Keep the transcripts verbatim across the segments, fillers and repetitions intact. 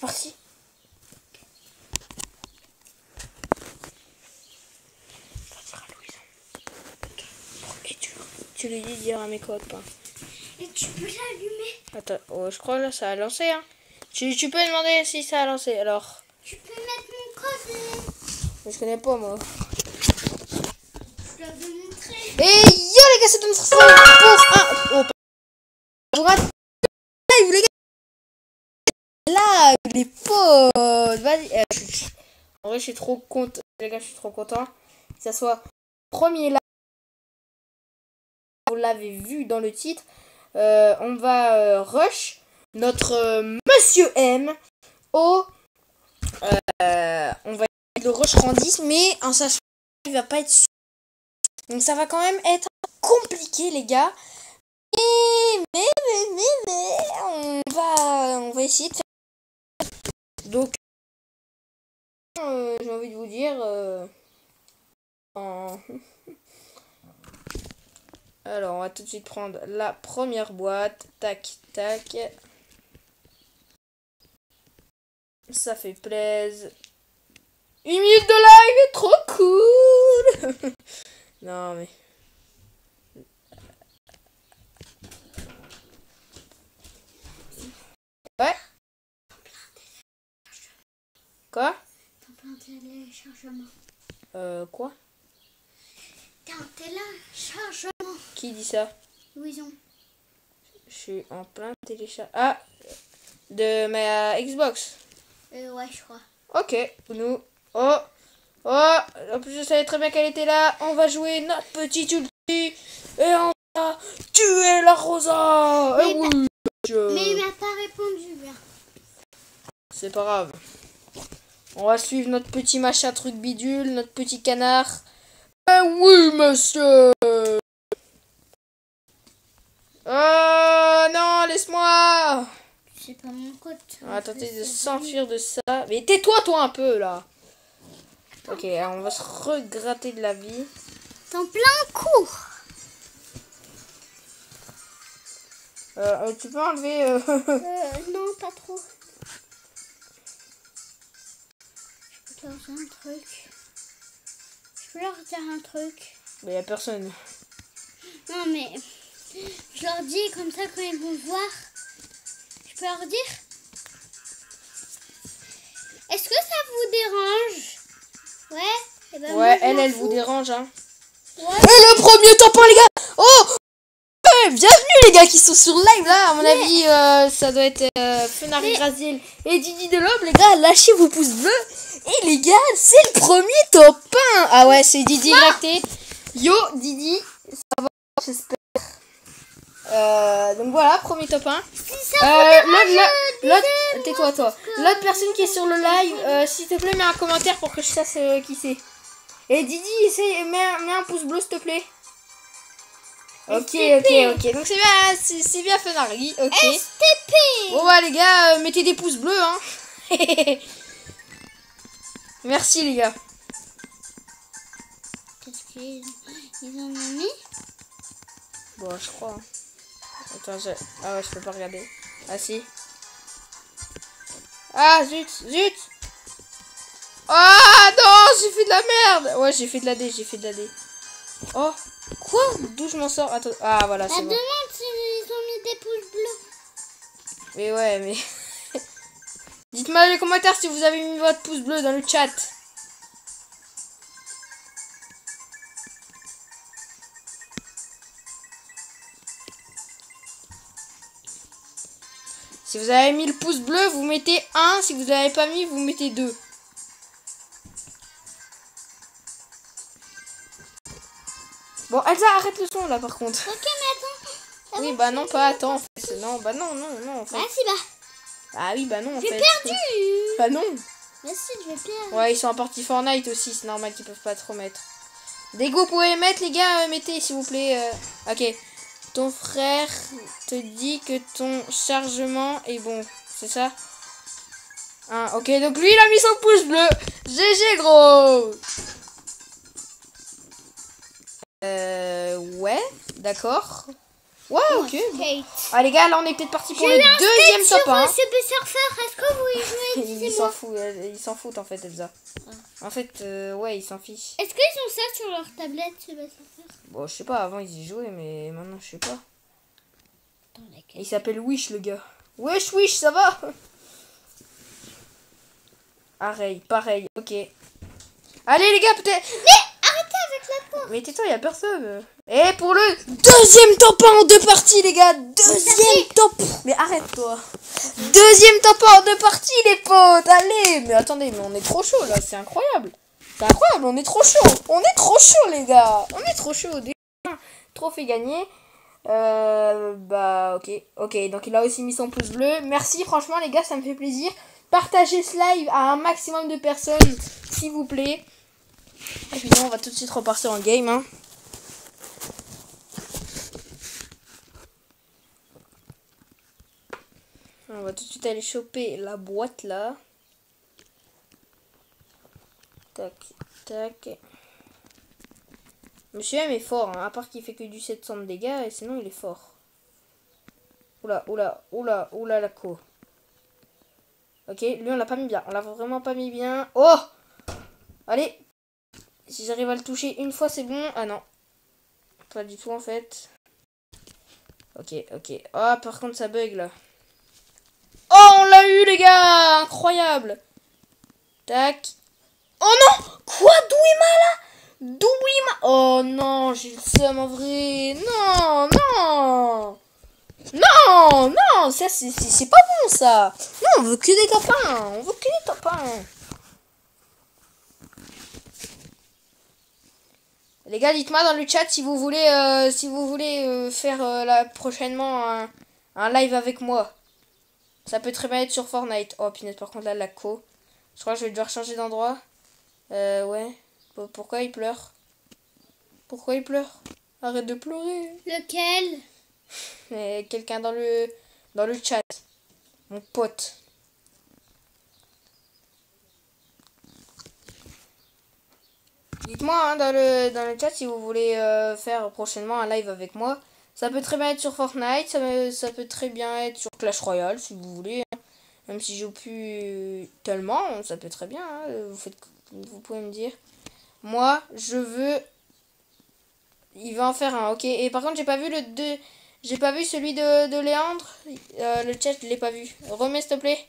parti. Et tu, tu lui dis de dire à mes copains. Et tu peux l'allumer. Attends, oh, je crois là ça a lancé. Hein. Tu, tu peux demander si ça a lancé alors. Tu peux mettre mon code. Mais je connais pas moi. Je dois vous montrer. Et yo les gars, c'est notre stream pour un. Oh, je rate. Live les gars. Là, les potes. Vas-y. Euh, je... En vrai, je suis trop content. Les gars, je suis trop content. Que ça soit premier live. Vous l'avez vu dans le titre. Euh, on va euh, rush notre euh, Monsieur M au. Euh, on va le rush rang dix, mais en sachant qu'il va pas être sûr. Donc ça va quand même être compliqué les gars. Mais, mais, mais, mais, mais, on va, on va essayer de faire. Donc, euh, j'ai envie de vous dire. Euh, en... Alors, on va tout de suite prendre la première boîte. Tac, tac. Ça fait plaisir. Une minute de live, trop cool. Non mais. Ouais. Quoi? T'as plein de téléchargements. Euh, quoi? T'as un téléchargement. Qui dit ça? Louison. Je suis en plein téléchargement. Ah! De ma Xbox. Euh, ouais, je crois. Ok, nous. Oh! Oh! En plus, je savais très bien qu'elle était là. On va jouer notre petite ulti. Et on va tuer la Rosa! Mais, Eh oui, je... mais il m'a pas répondu, bien. C'est pas grave. On va suivre notre petit machin truc bidule, notre petit canard. Eh oui, monsieur! Oh non, laisse-moi! C'est pas mon code. On va tenter de s'enfuir de ça. Mais tais-toi, toi, un peu, là. Ok, alors on va se regratter de la vie. T'es en plein cours. Euh, tu peux enlever... Euh... euh, non, pas trop. Je peux leur dire un truc. Je peux leur dire un truc. Mais y a personne. Non, mais je leur dis comme ça quand ils vont voir. Je peux leur dire. Est-ce que ça vous dérange? Ouais. Eh ben Ouais, moi, je elle, m'en elle fous. vous dérange, hein. Ouais. Et le premier top un, les gars! Oh! Ouais, bienvenue, les gars, qui sont sur live, là. À mon Mais... avis, euh, ça doit être euh, Fenari Mais... Graziel et Didi de l'Homme, les gars. Lâchez vos pouces bleus. Et les gars, c'est le premier top un. Ah ouais, c'est Didi Lacté. Yo, Didi. Ça va, j'espère. Euh, donc voilà, premier top un. Si ça vous Euh, dérange, l'autre, tais-toi, toi. L'autre personne qui est sur le live, euh, s'il te plaît, mets un commentaire pour que je sache euh, qui c'est. Et Didi, essaye, mets, un- mets un pouce bleu, s'il te plaît. Ok, ok, ok. Donc c'est bien, c'est c'est bien Fenari. Ok. S T P. Bon bah les gars, euh, mettez des pouces bleus, hein. Merci les gars. Qu'est-ce qu'ils ils en ont mis? Bon, je crois. Attends, je... ah ouais, je peux pas regarder. Ah si. Ah zut, zut. Ah non, j'ai fait de la merde. Ouais, j'ai fait de la D, j'ai fait de la D. Oh, quoi? D'où je m'en sors? Attends. Ah voilà, Bah, c'est bon. demande s'ils ont mis des pouces bleus. Mais ouais, mais... Dites-moi dans les commentaires si vous avez mis votre pouce bleu dans le chat. Si vous avez mis le pouce bleu, vous mettez un. Si vous n'avez pas mis, vous mettez deux. Bon, Elsa, arrête le son là par contre. Ok, mais attends. Oui, bah non, pas attends. En fait. Non, bah non, non, non. En fait. Bah si, bah. Ah oui, bah non, en J'ai fait. perdu. Bah non. Bah si, je vais perdre. Ouais, ils sont en partie Fortnite aussi, c'est normal qu'ils peuvent pas trop mettre. Des go, vous pouvez mettre, les gars, euh, mettez s'il vous plaît. Euh... Ok. Ton frère te dit que ton chargement est bon, c'est ça? Hein, ok, donc lui il a mis son pouce bleu. G G gros. Euh, ouais, d'accord. Ouais, ok. Skate. Ah les gars, là on est peut-être parti pour J'ai le eu un deuxième skate top sur un. euh, Subway Surfer. Est-ce que vous y jouer, Il s'en fout, il s'en fout en fait, Elsa. Ah. En fait, euh, ouais, il s'en fiche. Est-ce qu'ils ont ça sur leur tablette, Sébastien? Bon, je sais pas, avant ils y jouaient, mais maintenant je sais pas. Dans la Il s'appelle Wish, le gars. Wesh, Wish, ça va? Pareil, pareil, ok. Allez les gars, peut-être... Mais arrêtez avec la porte. Mais tais-toi, y a personne. Et pour le deuxième top un en deux parties, les gars. Deuxième top. Mais arrête-toi. Deuxième top un en deux parties, les potes. Allez. Mais attendez, mais on est trop chaud, là. C'est incroyable. C'est incroyable, on est trop chaud. On est trop chaud, les gars. On est trop chaud. Déjà, trophée gagné. Euh, bah, ok. Ok, donc il a aussi mis son pouce bleu. Merci, franchement, les gars, ça me fait plaisir. Partagez ce live à un maximum de personnes, s'il vous plaît. Et puis on va tout de suite repartir en game. Hein. On va tout de suite aller choper la boîte là. Tac, tac. Monsieur M est fort, hein, à part qu'il fait que du sept cents de dégâts, et sinon il est fort. Oula, oula, oula, oula la co. Ok, lui on l'a pas mis bien, on l'a vraiment pas mis bien. Oh! Allez! Si j'arrive à le toucher une fois, c'est bon. Ah non. Pas du tout, en fait. Ok, ok. Ah, par contre, ça bug, là. Oh, on l'a eu, les gars! Incroyable! Tac. Oh non! Quoi? Douima, là? Douima! Oh non, j'ai le seum, en vrai. Non, non! Non, non! Ça, c'est pas bon, ça! Non, on veut que des top un. On veut que des top un. Les gars, dites-moi dans le chat si vous voulez, euh, si vous voulez euh, faire euh, là, prochainement un, un live avec moi. Ça peut très bien être sur Fortnite. Oh, punaise, par contre, là, la co. Je crois que je vais devoir changer d'endroit. Euh, ouais. Pourquoi il pleure? Pourquoi il pleure? Arrête de pleurer. Lequel? Quelqu'un dans le, dans le chat. Mon pote. Dites-moi hein, dans, le, dans le chat si vous voulez euh, faire prochainement un live avec moi. Ça peut très bien être sur Fortnite, ça, me, ça peut très bien être sur Clash Royale si vous voulez. Hein. Même si je joue plus tellement, ça peut très bien. Hein. Vous, faites, vous pouvez me dire. Moi, je veux... Il va en faire un, ok. Et par contre, j'ai pas vu le deux... J'ai pas vu celui de, de Léandre. Euh, le chat, je l'ai pas vu. Remets s'il te plaît.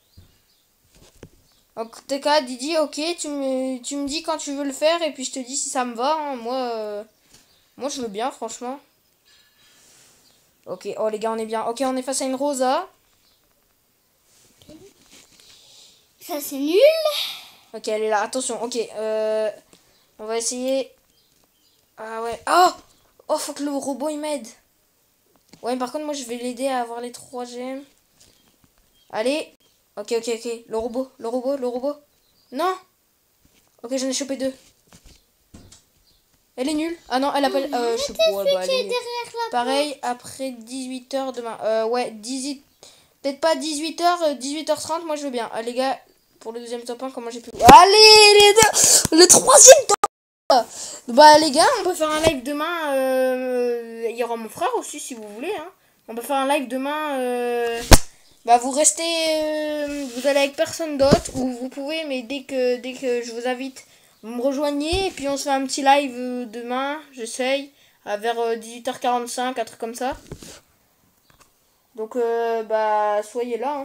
En tout cas, Didi, ok, tu me, tu me dis quand tu veux le faire et puis je te dis si ça me va. Hein. Moi, euh, moi, je veux bien, franchement. Ok, oh les gars, on est bien. Ok, on est face à une Rosa. Ça, c'est nul. Ok, elle est là. Attention, ok. Euh, on va essayer. Ah ouais. Oh, oh, faut que le robot il m'aide. Ouais, par contre, moi, je vais l'aider à avoir les trois gemmes. Allez. Ok, ok, ok. Le robot, le robot, le robot. Non. Ok, j'en ai chopé deux. Elle est nulle. Ah non, elle appelle... Euh, je sais pas. Ouais, bah, elle est nulle. Pareil, après dix-huit heures demain. Euh, ouais, dix-huit... Peut-être pas dix-huit heures, dix-huit heures trente, moi je veux bien. Ah, les gars, pour le deuxième top un, comment j'ai pu... Allez, les deux. Le troisième top un. Bah, les gars, on peut faire un live demain. Euh... Il y aura mon frère aussi, si vous voulez. Hein. On peut faire un live demain... Euh... Bah vous restez, euh, vous allez avec personne d'autre ou vous pouvez, mais dès que dès que je vous invite, vous me rejoignez et puis on se fait un petit live euh, demain, j'essaye, à vers euh, dix-huit heures quarante-cinq, un truc comme ça. Donc euh, bah soyez là. Hein.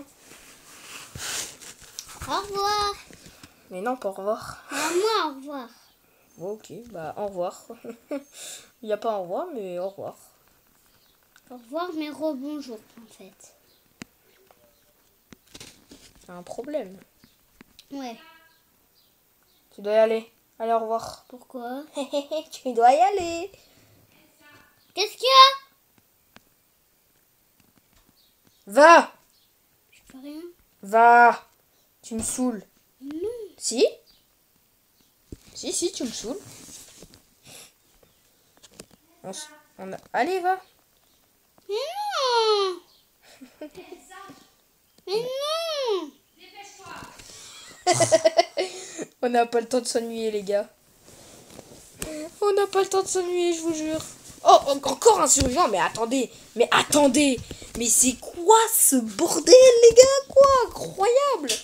Au revoir. Mais non, pas au revoir. À moi, au revoir. Bon, ok, bah au revoir. Il n'y a pas au revoir, mais au revoir. Au revoir, mais rebonjour en fait. C'est un problème. Ouais. Tu dois y aller. Allez, au revoir. Pourquoi? Tu dois y aller. Qu'est-ce qu'il y a? Va. Je peux rien. Va. Tu me saoules. Non. Si. Si, si, tu me saoules. On, s- on a... Allez, va. Mais non. Mais non. On n'a pas le temps de s'ennuyer, les gars. On n'a pas le temps de s'ennuyer, je vous jure. Oh, encore un survivant. Mais attendez. Mais attendez. Mais c'est quoi ce bordel, les gars? Quoi? Incroyable.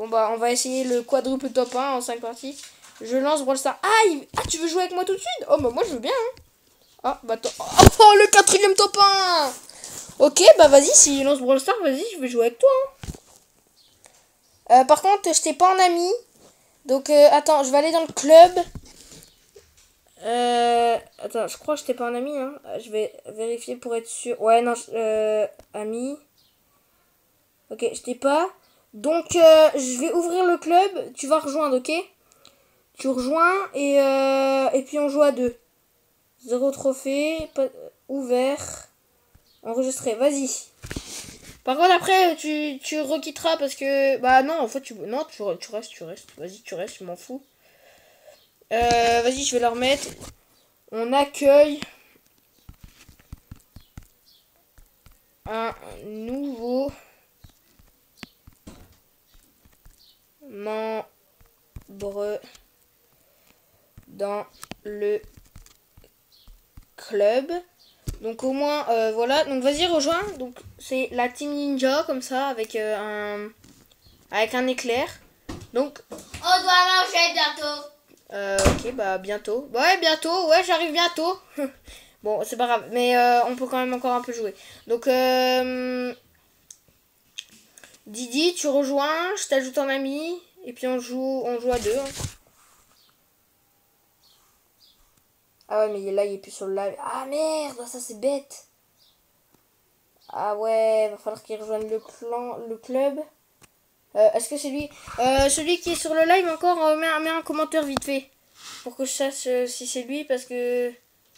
Bon bah on va essayer le quadruple top un en cinq parties. Je lance Brawl Stars. Ah, il... ah tu veux jouer avec moi tout de suite? Oh bah moi je veux bien. Hein. Ah bah attends. Oh le quatrième top un. Ok bah vas-y, s'il lance Brawl Stars, vas-y, je vais jouer avec toi. Hein. Euh, par contre je t'ai pas en ami. Donc euh, attends, je vais aller dans le club. Euh, attends, je crois que je t'ai pas en ami. Hein. Je vais vérifier pour être sûr. Ouais non, euh, ami. Ok, je t'ai pas. Donc euh, je vais ouvrir le club. Tu vas rejoindre, ok? Tu rejoins et, euh, et puis on joue à deux. Zéro trophée, pas, ouvert, enregistré, vas-y. Par contre après tu, tu requitteras parce que... Bah non, en fait tu, non, tu, tu restes, tu restes. Vas-y, tu restes, je m'en fous. Euh, vas-y, je vais leur mettre. On accueille un nouveau membre dans le club. Donc au moins euh, voilà, donc vas-y rejoins. Donc c'est la team ninja comme ça avec euh, un avec un éclair. Donc on doit manger bientôt. Euh, ok bah bientôt. Ouais bientôt, ouais j'arrive bientôt. Bon c'est pas grave, mais euh, on peut quand même encore un peu jouer. Donc euh, Didi tu rejoins, je t'ajoute en ami et puis on joue on joue à deux. Hein. Ah ouais, mais là, il est plus sur le live. Ah merde, ça c'est bête. Ah ouais, va falloir qu'il rejoigne le plan, le club. Euh, Est-ce que c'est lui euh, Celui qui est sur le live encore, euh, mets, mets un commentaire vite fait. Pour que je sache euh, si c'est lui, parce que...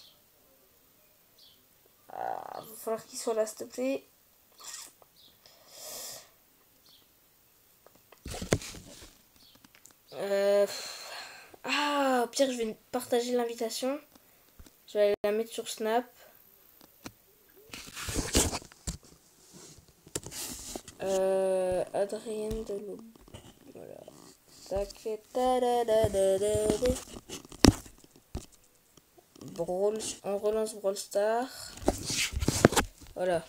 Ah, va falloir qu'il soit là, s'il te plaît. Euh... Ah, au pire, je vais partager l'invitation. Je vais la mettre sur Snap. Euh, Adrienne de l'eau. Voilà. Tac, Brawl, on relance Brawl Stars. Voilà.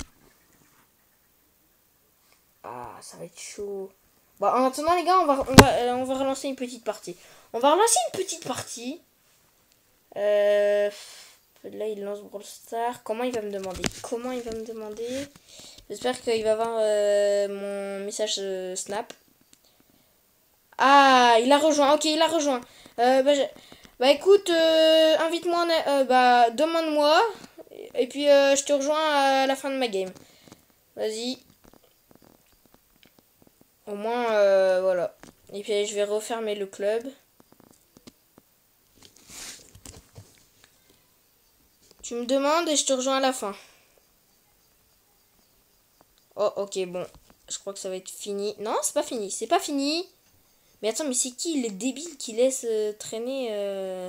Ah, ça va être chaud. Bon, en attendant, les gars, on va, on va, euh, on va relancer une petite partie. On va relancer une petite partie. Euh, là, il lance Brawl Stars. Comment il va me demander Comment il va me demander J'espère qu'il va voir euh, mon message euh, Snap. Ah, il a rejoint. Ok, il a rejoint. Euh, bah, je... bah écoute, euh, invite-moi. Euh, bah, demande-moi. Et puis, euh, je te rejoins à la fin de ma game. Vas-y. Au moins, euh, voilà. Et puis, je vais refermer le club. Tu me demandes et je te rejoins à la fin. Oh, ok, bon. Je crois que ça va être fini. Non, c'est pas fini. C'est pas fini. Mais attends, mais c'est qui les débiles qui laissent euh, traîner euh...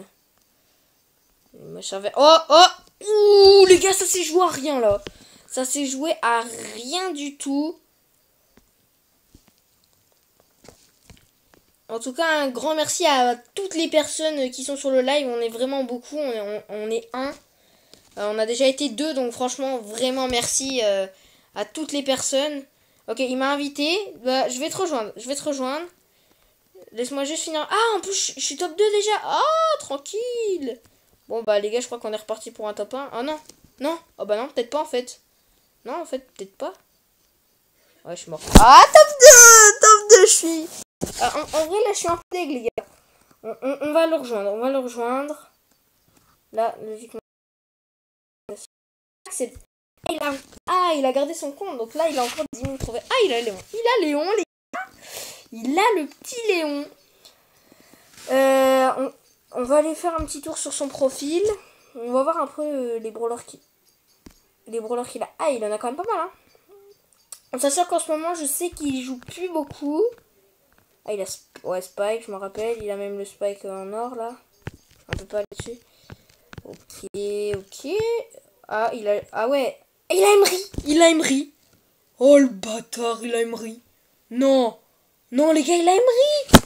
Oh, oh ouh, les gars, ça s'est joué à rien, là. Ça s'est joué à rien du tout. En tout cas, un grand merci à toutes les personnes qui sont sur le live. On est vraiment beaucoup. On est, on, on est un. Euh, on a déjà été deux, donc franchement, vraiment merci euh, à toutes les personnes. Ok, il m'a invité. Bah, je vais te rejoindre. Je vais te rejoindre. Laisse-moi juste finir. Ah, en plus, je, je suis top deux déjà. Ah, tranquille. Bon, bah, les gars, je crois qu'on est reparti pour un top un. Ah, non. Non. Oh, bah, non, peut-être pas, en fait. Non, en fait, peut-être pas. Ouais, je suis mort. Ah, top deux. Top deux, je suis. Ah, en, en vrai, là, je suis un peu deg, les gars. On, on, on va le rejoindre. On va le rejoindre. Là, logiquement. C'est... Il a... Ah, il a gardé son compte. Donc là, il a encore dix mille trouvés. Ah, il a Léon. Il a Léon, les gars. Il a le petit Léon. Euh, on, on va aller faire un petit tour sur son profil. On va voir un peu euh, les brawlers qui... Les brawlers qu'il a. Ah, il en a quand même pas mal, hein. En sachant qu'en ce moment, je sais qu'il joue plus beaucoup. Ah, il a... Ouais, Spike, je me rappelle. Il a même le Spike en or, là. On peut pas aller dessus. Ok, ok. Ah, il a... Ah ouais. Il a Emery. Il a Emery. Oh, le bâtard, il a Emery. Non. Non, les gars, il a Emery.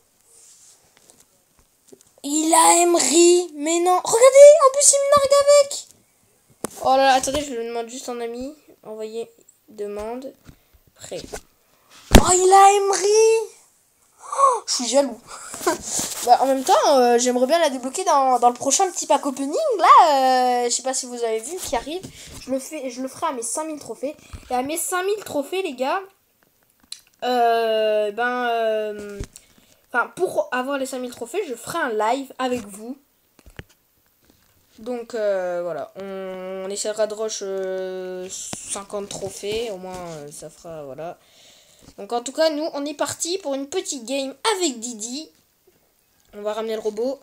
Il a Emery. Mais non. Regardez, en plus, il me nargue avec. Oh là là, attendez, je lui demande juste en ami. Envoyer demande. Prêt. Oh, il a Emery. je suis jaloux. Bah, en même temps, euh, j'aimerais bien la débloquer dans, dans le prochain petit pack opening. Là, euh, je sais pas si vous avez vu, qui arrive. Je le, fais, je le ferai à mes cinq mille trophées. Et à mes cinq mille trophées, les gars, euh, ben, euh, enfin, pour avoir les cinq mille trophées, je ferai un live avec vous. Donc, euh, voilà. On, on essaiera de rush euh, cinquante trophées. Au moins, euh, ça fera, voilà. Donc, en tout cas, nous, on est parti pour une petite game avec Didi. On va ramener le robot.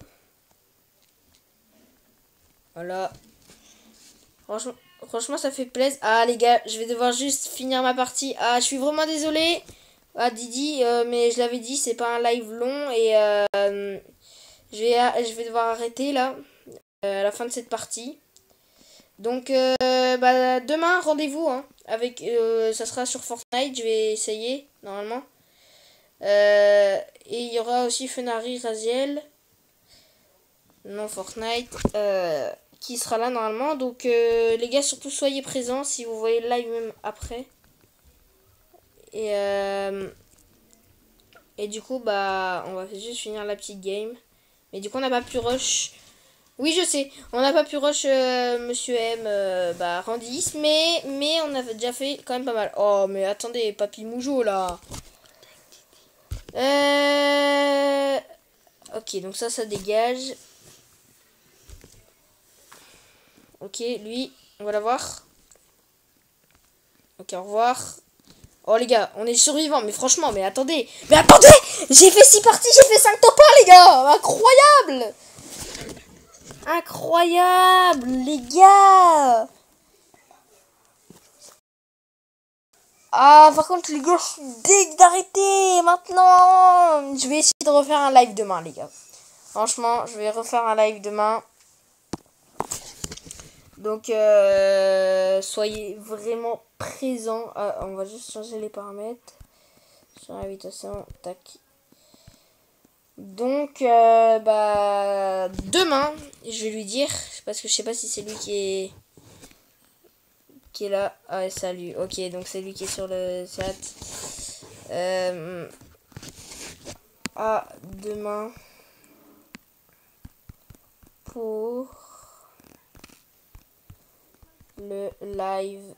Voilà. Franchement, franchement, ça fait plaisir. Ah, les gars, je vais devoir juste finir ma partie. Ah, je suis vraiment désolée. Ah, Didi, euh, mais je l'avais dit, c'est pas un live long. Et euh, je, vais, je vais devoir arrêter, là, euh, à la fin de cette partie. Donc, euh, bah, demain, rendez-vous. Hein, avec, euh, ça sera sur Fortnite. Je vais essayer, normalement. Euh, et il y aura aussi Fenari, Raziel. Non, Fortnite. Euh, qui sera là normalement. Donc, euh, les gars, surtout soyez présents si vous voyez le live même après. Et, euh, et du coup, bah, on va juste finir la petite game. Mais du coup, on n'a pas pu rush. Oui, je sais. On n'a pas pu rush euh, Monsieur M, euh, bah, Randis. Mais, mais on avait déjà fait quand même pas mal. Oh, mais attendez, Papy Moujo là. Euh... Ok, donc ça, ça dégage. Ok, lui, on va l'avoir. Ok, au revoir. Oh, les gars, on est survivants. Mais franchement, mais attendez. Mais attendez, j'ai fait six parties, j'ai fait cinq top un, les gars. Incroyable. Incroyable, les gars. Ah, par contre, les gars, je suis deg d'arrêter maintenant. Je vais essayer de refaire un live demain, les gars. Franchement, je vais refaire un live demain. Donc, euh, soyez vraiment présents. Ah, on va juste changer les paramètres. Sur l'invitation, tac. Donc, euh, bah, demain, je vais lui dire, parce que je sais pas si c'est lui qui est... qui est là. Ah, salut. Ok, donc c'est lui qui est sur le chat. Euh, à demain pour le live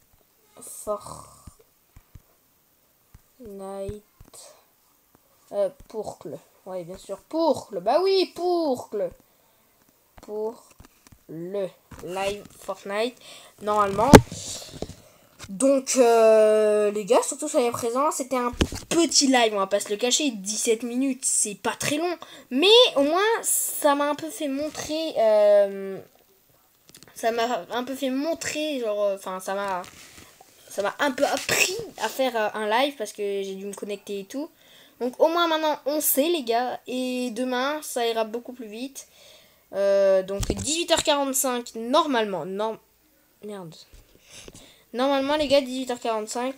Fortnite. Euh, Pourcle. Oui, bien sûr. Pourcle. Bah oui, Pourcle. Pour le live Fortnite. Normalement. Donc, euh, les gars, surtout soyez présents. C'était un petit live, on va pas se le cacher. dix-sept minutes, c'est pas très long. Mais au moins, ça m'a un peu fait montrer... Euh, ça m'a un peu fait montrer, genre... Enfin, ça m'a... Ça m'a un peu appris à faire un live parce que j'ai dû me connecter et tout. Donc, au moins, maintenant, on sait, les gars. Et demain, ça ira beaucoup plus vite. Euh, donc, dix-huit heures quarante-cinq, normalement. Non... Merde. Normalement, les gars, dix-huit heures quarante-cinq,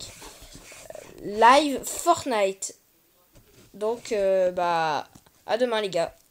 live Fortnite. Donc, euh, bah, à demain, les gars.